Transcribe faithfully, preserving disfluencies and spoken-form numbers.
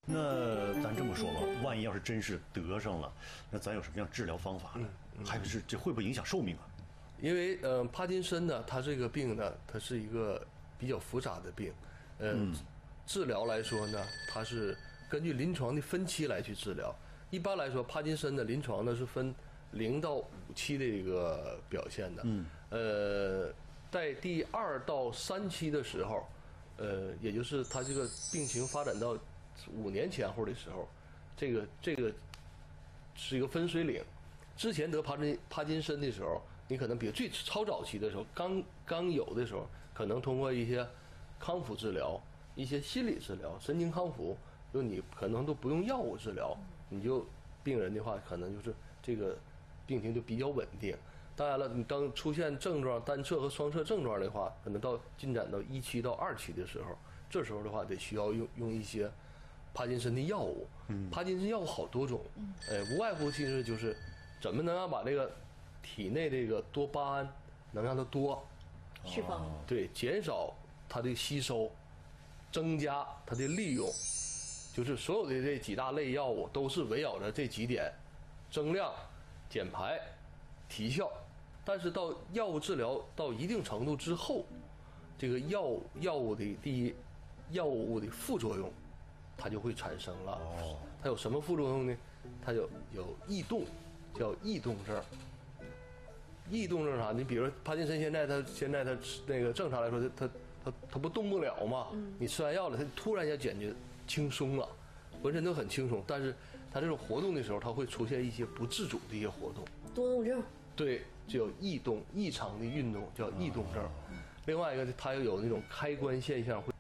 那咱这么说吧，万一要是真是得上了，那咱有什么样治疗方法呢？嗯、还有是这会不会影响寿命啊？ 因为呃，帕金森呢，它这个病呢，它是一个比较复杂的病，呃、嗯，治疗来说呢，它是根据临床的分期来去治疗。一般来说，帕金森的临床呢是分零到五期的一个表现的，嗯，呃，在第二到三期的时候，呃，也就是它这个病情发展到五年前后的时候，这个这个是一个分水岭。之前得帕金帕金森的时候，你可能比如最超早期的时候，刚刚有的时候，可能通过一些康复治疗、一些心理治疗、神经康复，就你可能都不用药物治疗，你就病人的话，可能就是这个病情就比较稳定。当然了，你当出现症状单侧和双侧症状的话，可能到进展到一期到二期的时候，这时候的话得需要用用一些帕金森的药物。嗯，帕金森药物好多种，呃，无外乎其实就是怎么能让把这个体内这个多巴胺能让它多释放， 对，减少它的吸收，增加它的利用，就是所有的这几大类药物都是围绕着这几点：增量、减排、提效。但是到药物治疗到一定程度之后，这个药药物的第一，药物的副作用，它就会产生了。哦，它有什么副作用呢？它有有易动，叫易动症。易动症啥？你比如说帕金森，现在他现在他那个正常来说，他他他他不动不了嘛。嗯。你吃完药了，他突然间感觉轻松了，浑身都很轻松。但是他这种活动的时候，他会出现一些不自主的一些活动。 多动症。 对，就有异动、异常的运动叫异动症。另外一个，它又有那种开关现象会。